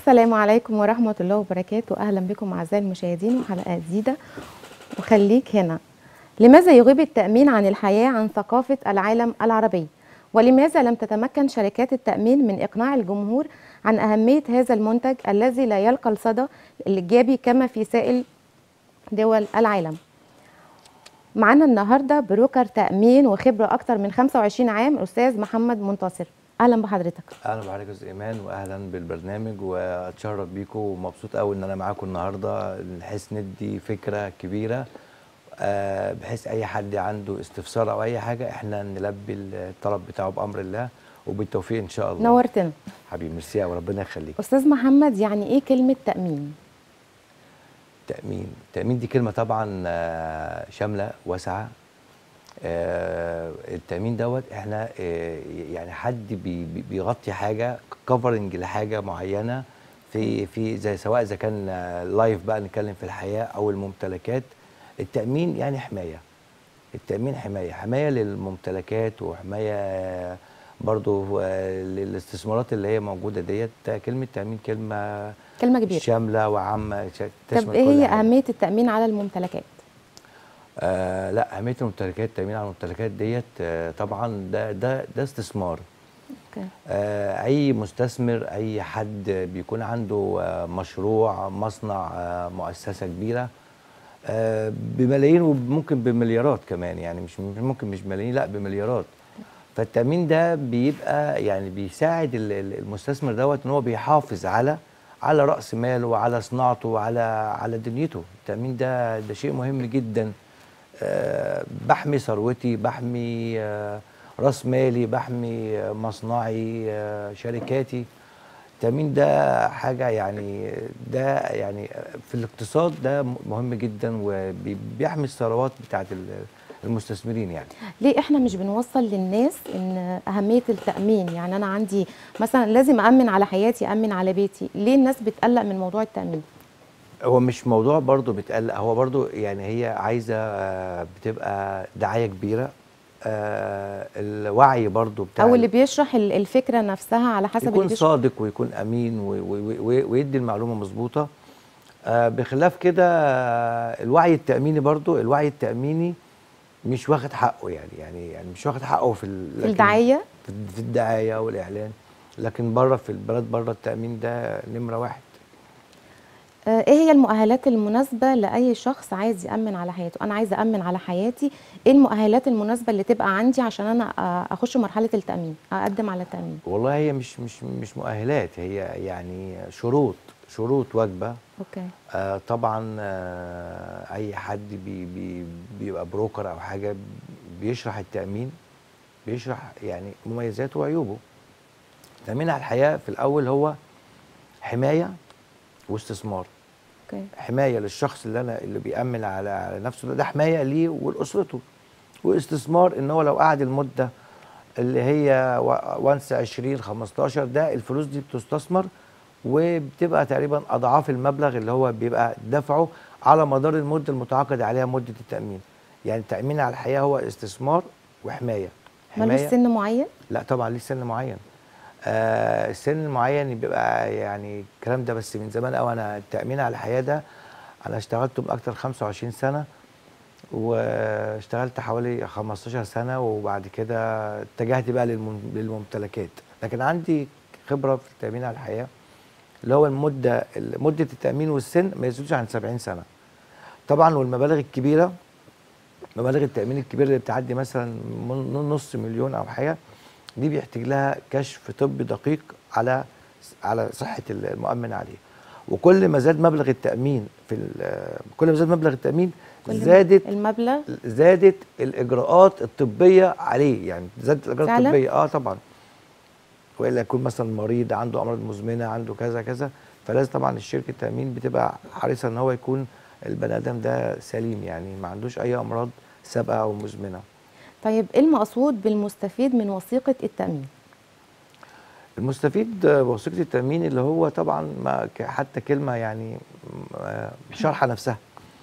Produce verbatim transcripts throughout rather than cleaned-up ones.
السلام عليكم ورحمة الله وبركاته. أهلا بكم أعزائي المشاهدين وحلقة جديدة وخليك هنا. لماذا يغيب التأمين عن الحياة عن ثقافة العالم العربي؟ ولماذا لم تتمكن شركات التأمين من إقناع الجمهور عن أهمية هذا المنتج الذي لا يلقى الصدى الإيجابي كما في سائر دول العالم؟ معنا النهارده بروكر تأمين وخبرة أكثر من خمسة وعشرين عام الأستاذ محمد منتصر. أهلا بحضرتك. اهلا بحضرتك يا استاذ ايمان، واهلا بالبرنامج، واتشرف بيكم ومبسوط قوي ان انا معاكم النهارده، بحيث ندي فكره كبيره آه بحيث اي حد عنده استفسار او اي حاجه احنا نلبي الطلب بتاعه بامر الله وبالتوفيق ان شاء الله. نورتنا حبيبي، ميرسي وربنا يخليك. أستاذ محمد، يعني إيه كلمة تأمين؟ تأمين تأمين دي كلمه طبعا آه شامله واسعه. آه التأمين دوت احنا آه يعني حد بي بيغطي حاجه كفرنج لحاجه معينه في في زي سواء اذا كان آه لايف بقى نتكلم في الحياه او الممتلكات. التأمين يعني حمايه. التأمين حمايه حمايه للممتلكات وحمايه آه برضو آه للاستثمارات اللي هي موجوده ديت. كلمه تأمين كلمه كلمة كبيرة شامله وعامه تشمل طب إيه كل هي حاجة. أهمية التأمين على الممتلكات؟ آه لا، اهميه الممتلكات، التامين على الممتلكات ديت آه طبعا ده ده ده استثمار. أوكي. آه اي مستثمر، اي حد بيكون عنده آه مشروع، مصنع، آه مؤسسه كبيره آه بملايين وممكن بمليارات كمان، يعني مش ممكن مش ملايين، لا بمليارات. فالتامين ده بيبقى يعني بيساعد المستثمر دوت ان هو بيحافظ على على راس ماله وعلى صناعته وعلى على دنيته. التامين ده ده شيء مهم جدا. أه بحمي ثروتي، بحمي أه راس مالي، بحمي أه مصنعي، أه شركاتي. التأمين ده حاجة يعني ده يعني في الاقتصاد ده مهم جدا وبيحمي الثروات بتاعت المستثمرين. يعني ليه احنا مش بنوصل للناس ان اهميه التامين؟ يعني انا عندي مثلا لازم امن على حياتي، امن على بيتي، ليه الناس بتقلق من موضوع التامين؟ هو مش موضوع برضو بتقلق، هو برضو يعني هي عايزه بتبقى دعايه كبيره. آه الوعي برضو بتاع او اللي بيشرح الفكره نفسها على حسب يكون اللي بيشرح. صادق ويكون امين ويدي المعلومه مظبوطه. آه بخلاف كده آه الوعي التاميني، برضو الوعي التاميني مش واخد حقه، يعني يعني يعني مش واخد حقه في في الدعايه في الدعايه والاعلان. لكن بره في البلد بره التامين ده نمره واحد. ايه هي المؤهلات المناسبه لاي شخص عايز يامن على حياته؟ انا عايزه امن على حياتي، ايه المؤهلات المناسبه اللي تبقى عندي عشان انا اخش مرحله التامين، اقدم على التامين؟ والله هي مش مش مش مؤهلات، هي يعني شروط شروط واجبه. اوكي. آه طبعا آه اي حد بي بي بيبقى بروكر او حاجه بيشرح التامين، بيشرح يعني مميزاته وعيوبه. التامين على الحياه في الاول هو حمايه واستثمار. اوكي. حمايه للشخص اللي انا اللي بيامن على على نفسه، ده حمايه ليه ولاسرته. واستثمار ان هو لو قعد المده اللي هي وانس عشرين خمستاشر، ده الفلوس دي بتستثمر وبتبقى تقريبا اضعاف المبلغ اللي هو بيبقى دفعه على مدار المده المتعاقد عليها مده التامين. يعني التامين على الحياه هو استثمار وحمايه. ملوش سن معين؟ لا طبعا ليه سن معين. آه السن المعين بيبقى يعني الكلام ده بس من زمان قوي. انا التامين على الحياه ده انا اشتغلته باكتر خمسة وعشرين سنه، واشتغلت حوالي خمستاشر سنه، وبعد كده اتجهت بقى للممتلكات. لكن عندي خبره في التامين على الحياه اللي هو المده مده التامين والسن ما يزيدوش عن سبعين سنه طبعا. والمبالغ الكبيره، مبالغ التامين الكبيره اللي بتعدي مثلا نص مليون او حاجه، دي بيحتاج لها كشف طبي دقيق على على صحه المؤمن عليه. وكل ما زاد مبلغ التامين في كل ما زاد مبلغ التامين زادت المبلغ زادت الاجراءات الطبيه عليه. يعني زادت الاجراءات فعلا؟ الطبيه اه طبعا. والا يكون مثلا مريض عنده امراض مزمنه، عنده كذا كذا، فلازم طبعا الشركه التامين بتبقى حريصه ان هو يكون البني ادم ده سليم، يعني ما عندوش اي امراض سابقه او مزمنه. طيب ايه المقصود بالمستفيد من وثيقه التامين؟ المستفيد بوثيقه التامين اللي هو طبعا ما حتى كلمه يعني شرحه نفسها.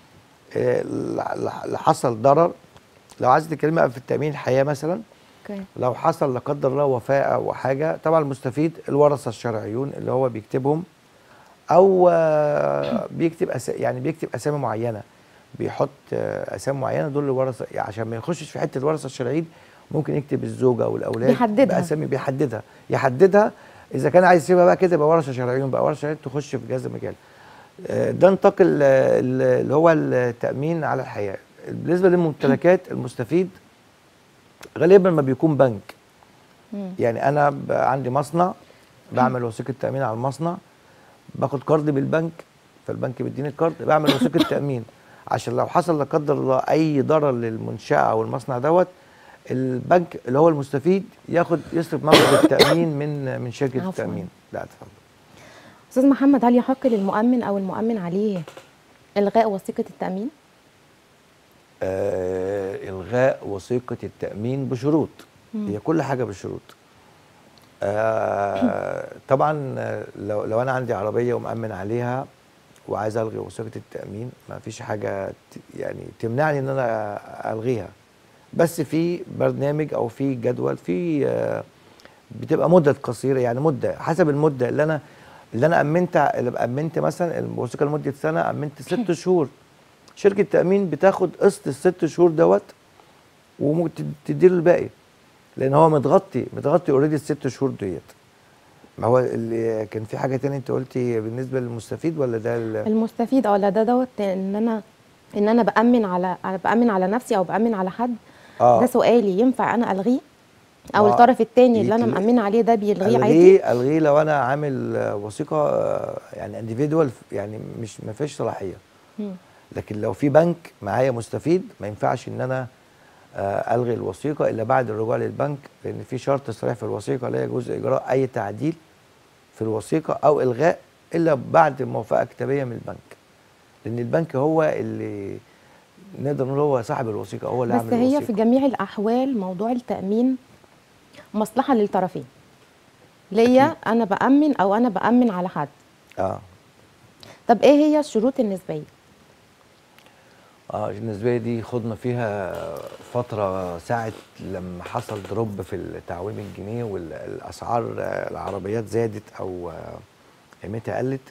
اللي حصل ضرر، لو عايز تكلمه في التامين الحياه مثلا، okay. لو حصل لا قدر الله وفاه او حاجه، طبعا المستفيد الورثه الشرعيون اللي هو بيكتبهم او آه، بيكتب أس... يعني بيكتب اسامي معينه، بيحط آه، اسامي معينه دول الورثه، يعني عشان ما يخشش في حته الورثه الشرعيين. ممكن يكتب الزوجه والاولاد بيحددها. باسامي، بيحددها يحددها. اذا كان عايز يسيبها بقى كده يبقى ورثه شرعيين، بقى ورثه شرعيين تخش في جهاز المجال. آه، ده نطاق ال- ال- اللي هو التامين على الحياه. بالنسبه للممتلكات، المستفيد غالبا ما بيكون بنك. مم. يعني انا ب- عندي مصنع، بعمل وثيقه تامين على المصنع، باخد قرض بالبنك، فالبنك بيديني القرض، بعمل وثيقه تامين عشان لو حصل لا قدر الله اي ضرر للمنشاه او المصنع دوت، البنك اللي هو المستفيد ياخد يصرف مبلغ التامين من من شركه عفواً. التامين. لا اتفضل. استاذ محمد، هل يحق للمؤمن او المؤمن عليه الغاء وثيقه التامين؟ آه الغاء وثيقه التامين بشروط. مم. هي كل حاجه بشروط. آه طبعا آه، لو لو انا عندي عربيه ومأمن عليها وعايز الغي وثيقه التامين، ما فيش حاجه ت- يعني تمنعني ان انا الغيها. بس في برنامج او في جدول، في آه، بتبقى مده قصيره، يعني مده حسب المده اللي انا اللي انا امنت اللي امنت مثلا الوثيقه لمده سنه، امنت ست شهور. شركه التامين بتاخد قسط الست شهور دوت وممكن تديله الباقي، لان هو متغطي متغطي اوريدي الست شهور ديت. ما هو اللي كان في حاجه تانية انت قلتي بالنسبه للمستفيد ولا ده ال- المستفيد اه لا، ده دوت ان انا ان انا بامن على أنا بامن على نفسي او بامن على حد. ده اه سؤالي، ينفع انا الغيه او ما الطرف الثاني اللي انا يتل- مامنه عليه ده بيلغيه عادي؟ الغيه الغيه لو انا عامل آه، وثيقه آه، يعني انديفيدوال، يعني مش ما فيش صلاحيه. مم. لكن لو في بنك معايا مستفيد، ما ينفعش ان انا آه، الغي الوثيقه الا بعد الرجوع للبنك، لان في شرط صريح في الوثيقه: لا يجوز اجراء اي تعديل في الوثيقه او الغاء الا بعد موافقه كتابيه من البنك، لان البنك هو اللي نقدر نقول هو صاحب الوثيقه، هو اللي بس عامل هي في الوثيقه. جميع الاحوال موضوع التامين مصلحه للطرفين، ليا أكيد. انا بامن او انا بامن على حد. اه طب ايه هي الشروط النسبيه؟ اه النسبيه دي خضنا فيها فتره ساعه لما حصل دروب في التعويم الجنيه والاسعار آه، العربيات زادت او آه، قيمتها قلت.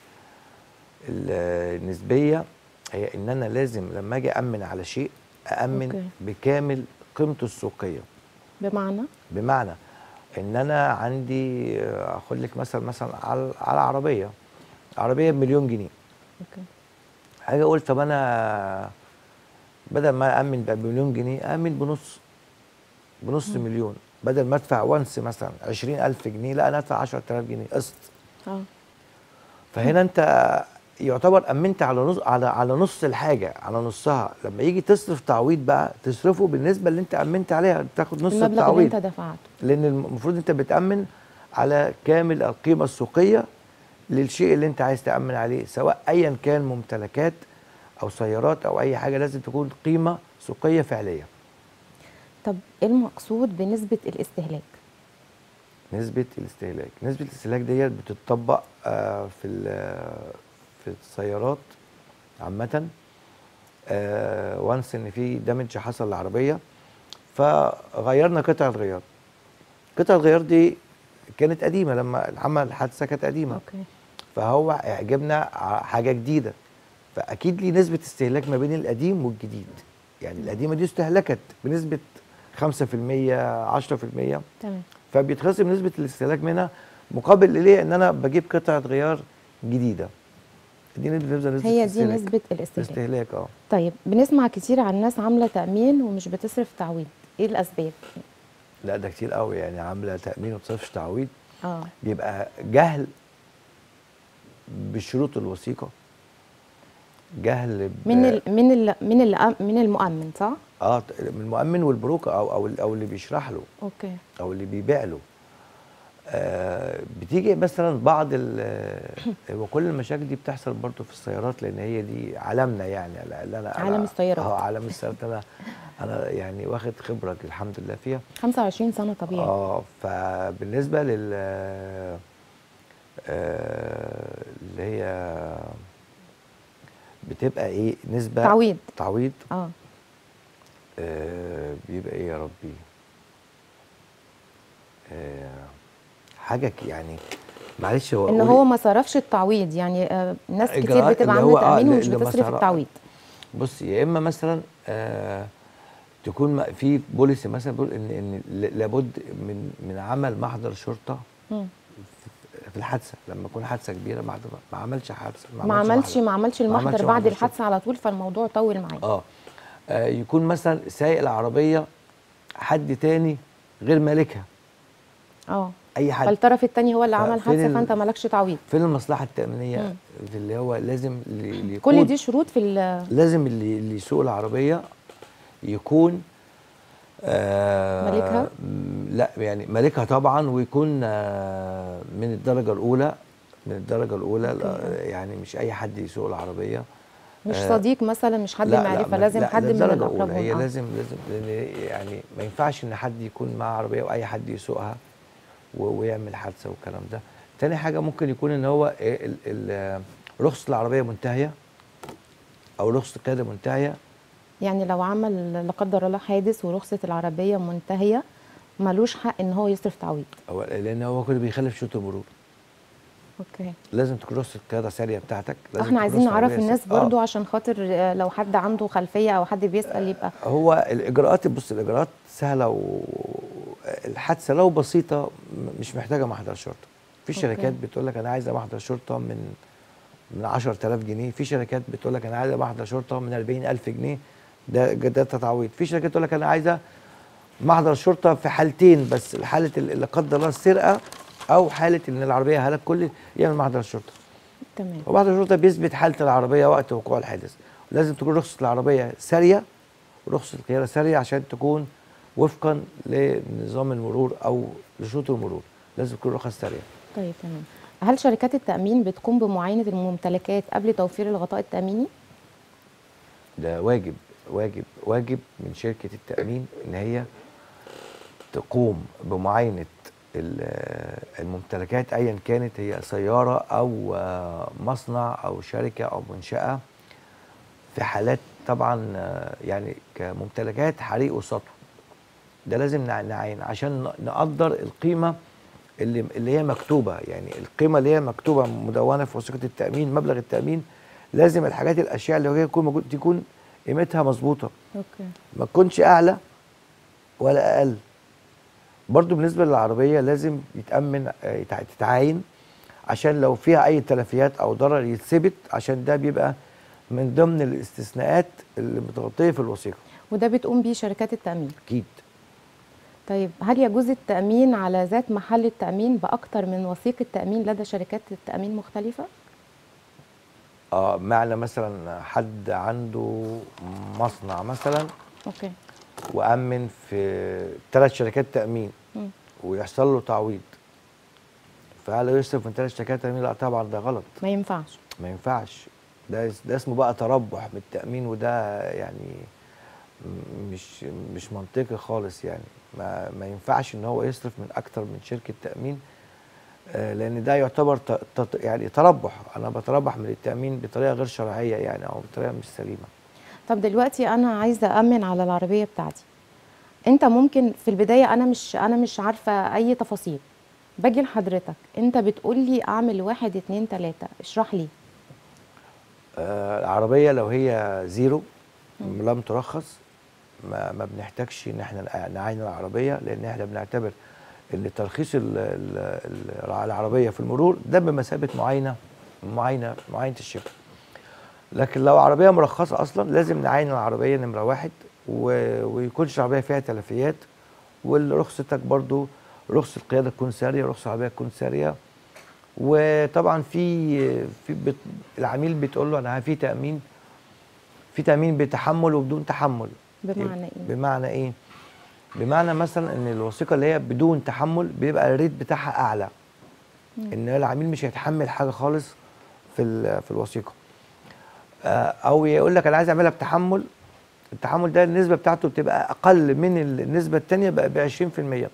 النسبيه هي ان انا لازم لما اجي امن على شيء أأمن أوكي. بكامل قيمته السوقية. بمعنى بمعنى ان انا عندي آه، اخد لك مثلا مثلا على على عربية عربية بمليون جنيه. اوكي حاجة اقول طب انا بدل ما أأمن بمليون جنيه أأمن بنص بنص مم. مليون، بدل ما ادفع وانس مثلا عشرين ألف جنيه لا انا ادفع عشرة آلاف جنيه قسط. اه فهنا انت يعتبر امنت على نص على على نص الحاجه، على نصها. لما يجي تصرف تعويض بقى تصرفه بالنسبه اللي انت امنت عليها، تاخد نص المبلغ اللي التعويض، انت دفعته. لان المفروض انت بتامن على كامل القيمه السوقيه للشيء اللي انت عايز تامن عليه، سواء ايا كان ممتلكات او سيارات او اي حاجه، لازم تكون قيمه سوقيه فعليه. طب ايه المقصود بنسبه الاستهلاك؟ نسبه الاستهلاك نسبه الاستهلاك ديت بتطبق آه في ال- في السيارات عامه. آه وانس ان في دامج حصل للعربيه، فغيرنا قطع الغيار. قطع الغيار دي كانت قديمه، لما عمل الحادثه كانت قديمه، اوكي فهو اعجبنا ع- حاجه جديده، فاكيد ليه نسبه استهلاك ما بين القديم والجديد. يعني القديمه دي استهلكت بنسبه خمسة في المية عشرة في المية، تمام. فبيتخصم نسبه الاستهلاك منها، مقابل ليه ان انا بجيب قطعه غيار جديده. دي نسبه نسبه هي دي الاستهلاك. نسبه الاستهلاك. الاستهلاك اه طيب بنسمع كتير عن ناس عامله تامين ومش بتصرف تعويض، ايه الاسباب؟ لا ده كتير قوي، يعني عامله تامين وما بتصرفش تعويض. اه بيبقى جهل بشروط الوثيقه، جهل ب... من ال من ال من ال من المؤمن، صح؟ اه من المؤمن والبروكر او او او اللي بيشرح له اوكي او اللي بيبيع له. آه بتيجي مثلا بعض ال وكل المشاكل دي بتحصل برضه في السيارات، لان هي دي عالمنا، يعني اللي انا عالم السيارات. اه عالم السيارات. انا انا يعني واخد خبره الحمد لله فيها. خمسة وعشرين سنه طبيعي. اه فبالنسبه لل آه اللي هي بتبقى ايه نسبه تعويض. تعويض اه آه بيبقى ايه يا ربي، آه حاجه ك- يعني معلش هو ان قولي- هو ما صرفش التعويض، يعني آه، ناس كتير إجراءات بتبقى اللي عامله هو آه تامين ومش اللي ما بتصرف صرف- التعويض. بص، يا اما مثلا آه تكون م- في بوليسي مثلا بيقول ان ان ل- لابد من من عمل محضر شرطه مم. في الحادثه. لما تكون حادثه كبيره ما ما عملش حادثه، ما عملش محضر ما عملش ما المحضر عملش بعد محضر شرطه. الحادثه على طول، فالموضوع طول معاه. اه آه، يكون مثلا سايق العربيه حد تاني غير مالكها، اه اي حد. فالطرف الثاني هو اللي عمل ففين حادثه، ال- فانت مالكش تعويض. فين المصلحه التامينيه مم. في اللي هو لازم اللي اللي كل يكون دي شروط في ال- لازم اللي اللي يسوق العربيه يكون آه مالكها؟ م- لا يعني مالكها طبعا، ويكون آه من الدرجه الاولى، من الدرجه الاولى. أوكي. لا، يعني مش اي حد يسوق العربيه. مش آه، صديق مثلا، مش حد لا لا معرفه، ما- لازم لا حد ده من درجة الاقرب أولى. هي اه. لازم لازم لأن يعني ما ينفعش إن حد يكون معاه عربية وأي حد يسوقها و- ويعمل حادثة والكلام ده. تاني حاجة ممكن يكون إن هو إيه ال- ال- رخصة العربية منتهية أو رخصة القيادة منتهية. يعني لو عمل لا قدر الله حادث ورخصه العربيه منتهيه، ملوش حق ان هو يصرف تعويض. أو لأن هو كله بيخالف شروط المرور. اوكي. لازم تكون رخصة القيادة سارية بتاعتك. لازم احنا تكون عايزين رخصة نعرف العربية الناس سارية. آه. برضو عشان خاطر آه، لو حد عنده خلفيه او حد بيسال يبقى. هو الإجراءات، بص الإجراءات سهلة، والحادثة لو بسيطة م- مش محتاجة محضر شرطة. في أوكي. شركات بتقول لك أنا عايزة محضر شرطة من من عشرة آلاف جنيه، في شركات بتقول لك انا عايزه محضر شرطه من أربعين ألف جنيه، ده ده تعويض. في شركات تقول لك انا عايزه محضر شرطه في حالتين بس، حاله ال- لا قدر الله السرقه او حاله ان العربيه هلك كل يعمل محضر شرطه. تمام. ومحضر الشرطه بيثبت حاله العربيه وقت وقوع الحادث. لازم تكون رخصه العربيه ساريه ورخصه القياده ساريه عشان تكون وفقا لنظام المرور او لشروط المرور. لازم تكون رخص ساريه. طيب تمام. هل شركات التأمين بتقوم بمعاينة الممتلكات قبل توفير الغطاء التأميني؟ ده واجب واجب واجب من شركة التأمين إن هي تقوم بمعاينة ال- الممتلكات أيا كانت، هي سيارة أو آه، مصنع أو شركة أو منشأة، في حالات طبعا آه، يعني كممتلكات حريق وسطو. ده لازم نع- نعاين عشان ن- نقدر القيمة اللي اللي هي مكتوبة. يعني القيمة اللي هي مكتوبة مدونة في وثيقة التأمين، مبلغ التأمين، لازم الحاجات الأشياء اللي هي تكون موجود تكون قيمتها مظبوطة، اوكي. ما تكونش اعلى ولا اقل. برضو بالنسبه للعربيه لازم يتامن آه، يتع- تتعاين عشان لو فيها اي تلفيات او ضرر يتثبت، عشان ده بيبقى من ضمن الاستثناءات اللي متغطيه في الوثيقه. وده بتقوم بيه شركات التأمين. اكيد. طيب هل يجوز التأمين على ذات محل التأمين بأكتر من وثيقة تأمين لدى شركات التأمين مختلفة؟ اه معنى مثلا حد عنده مصنع مثلا اوكي. وامن في ثلاث شركات تامين مم. ويحصل له تعويض، فهل يصرف من ثلاث شركات تامين؟ لا طبعا، ده غلط. ما ينفعش. ما ينفعش. ده ده اسمه بقى تربح من التأمين، وده يعني م- مش مش منطقي خالص. يعني ما ما ينفعش ان هو يصرف من اكتر من شركة تأمين، آه، لان ده يعتبر ت- ت- يعني تربح. انا بتربح من التأمين بطريقة غير شرعية يعني، او بطريقة مش سليمة. طب دلوقتي أنا عايزة أأمن على العربية بتاعتي. أنت ممكن في البداية أنا مش أنا مش عارفة أي تفاصيل، باجي لحضرتك أنت بتقول لي أعمل واحد اتنين تلاتة، اشرح لي. آه، العربية لو هي زيرو لم ترخص، ما, ما بنحتاجش ان احنا نعاين العربية، لان احنا بنعتبر ان ترخيص ال- ال- ال- العربية في المرور ده بمثابة معاينة معاينة معاينة الشبه. لكن لو عربية مرخصة اصلا لازم نعاين العربية نمرة واحد، و- ويكونش العربية فيها تلفيات، ورخصتك برضو رخصة القيادة تكون سارية، رخصة العربية تكون سارية. وطبعا في في بت العميل بتقول له انا في تامين، في تامين بتحمل وبدون تحمل. بمعنى إيه؟ بمعنى ايه؟ بمعنى مثلا ان الوثيقه اللي هي بدون تحمل بيبقى الريت بتاعها اعلى، ان العميل مش هيتحمل حاجه خالص في ال- في الوثيقه. آه، او يقول لك انا عايز اعملها بتحمل، التحمل ده النسبه بتاعته بتبقى اقل من النسبه الثانيه بقى ب عشرين في المية،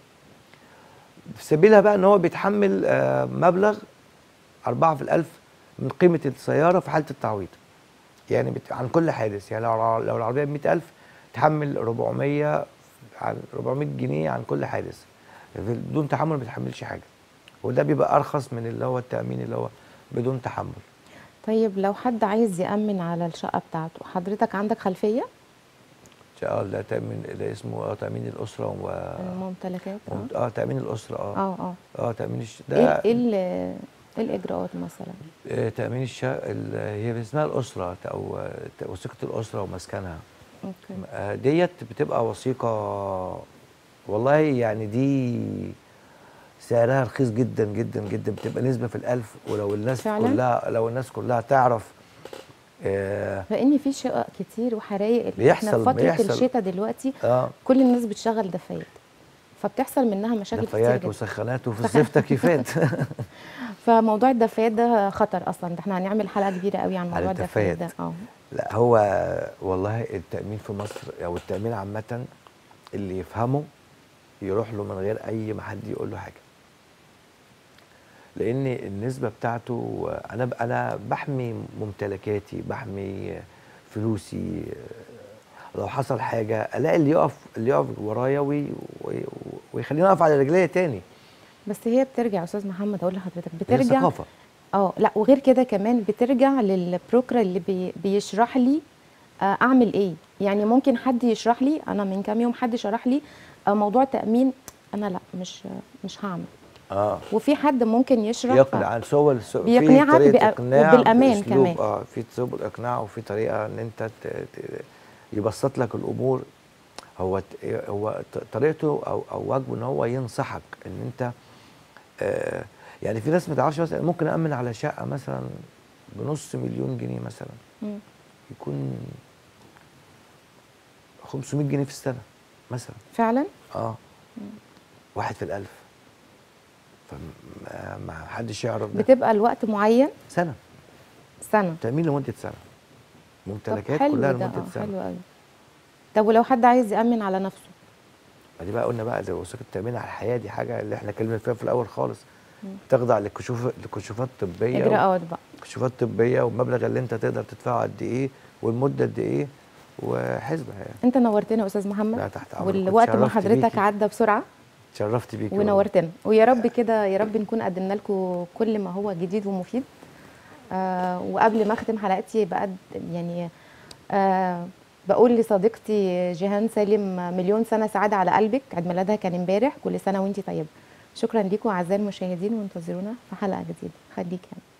في سبيلها بقى ان هو بيتحمل آه، مبلغ أربعة في الألف من قيمة السيارة في حالة التعويض. يعني بت... عن كل حادث. يعني لو لو العربية بمئة ألف تحمل أربعمية، عن أربعمية جنيه عن كل حادث، بدون تحمل ما بتحملش حاجة. وده بيبقى ارخص من اللي هو التامين اللي هو بدون تحمل. طيب لو حد عايز يأمن على الشقة بتاعته، حضرتك عندك خلفية؟ اه ده تامين، ده اسمه اه تامين الاسره و الممتلكات. اه اه تامين الاسره اه اه اه اه تامين الش... ايه ده ايه ال- ايه الاجراءات مثلا؟ آه، تامين الشقه ال- هي اسمها الاسره او آه، وثيقه الاسره ومسكنها. اوكي. آه، ديت بتبقى وثيقه، والله يعني دي سعرها رخيص جدا جدا جدا، بتبقى نسبة في الألف. ولو الناس فعلا؟ كلها لو الناس كلها تعرف آه لان في شقق كتير وحرايق، احنا في بيحصل فترة بيحصل الشتاء دلوقتي اه كل الناس بتشغل دفايات، فبتحصل منها مشاكل كتير دفايات جدا. وسخانات وفي سخ- الصيف تكييفات. فموضوع الدفايات ده خطر اصلا، ده احنا هنعمل حلقة كبيرة قوي عن على موضوع الدفايات الدفايات. ده. اه لا هو والله التأمين في مصر أو التأمين عامة اللي يفهمه يروح له من غير أي ما حد يقول له حاجة، لأن النسبة بتاعته أنا أنا بحمي ممتلكاتي، بحمي فلوسي. لو حصل حاجه الاقي اللي يقف اللي يقف ورايا وي وي ويخليني اقف على رجليا تاني. بس هي بترجع يا استاذ محمد، اقول لحضرتك هي بترجع. ثقافه. اه لا، وغير كده كمان بترجع للبروكرا اللي بي بيشرح لي آه، اعمل ايه. يعني ممكن حد يشرح لي، انا من كام يوم حد شرح لي آه، موضوع تأمين، انا لا مش مش هعمل. اه وفي حد ممكن يشرح ف- يقنع سوى في بيقنعك طريقه بأ- اقناع وبالامان كمان. باسلوب، اه في اسلوب الاقناع وفي طريقه ان انت ت- ت- يبسط لك الامور. هو ت- هو ط- طريقته او او واجبه ان هو ينصحك ان انت آه يعني في ناس ما تعرفش مثلا ممكن امن على شقه مثلا بنص مليون جنيه مثلا، مم. يكون خمسمائة جنيه في السنه مثلا. فعلا. اه واحد في الألف، فما ما حدش يعرف ده. بتبقى الوقت معين، سنة سنة. تأمين لمدة سنة، طب ممتلكات حلو كلها ده، لمدة اه سنة. حلو قوي. طب ولو حد عايز يأمن على نفسه؟ دي بقى قلنا بقى زي وثيقة التأمين على الحياة، دي حاجة اللي احنا اتكلمنا فيها في الأول خالص. مم. تخضع لكشوف لكشوفات طبية، اجراءات بقى. كشوفات طبية والمبلغ اللي انت تقدر تدفعه قد ايه والمدة قد ايه وحسبة يعني. انت نورتنا يا استاذ محمد، لا تحت أمرك، والوقت مع اتشرفت حضرتك بيكي. عدى بسرعة اتشرفت بيكي والله. ونورتنا، ويا رب كده يا رب نكون قدمنا لكم كل ما هو جديد ومفيد. آه وقبل ما اختم حلقتي بقد يعني آه بقول لصديقتي جيهان سالم، مليون سنة سعادة على قلبك، عيد ميلادها كان امبارح، كل سنة وانتي طيبة. شكرا لكم اعزائي المشاهدين، وانتظرونا في حلقة جديدة. خليك يعني.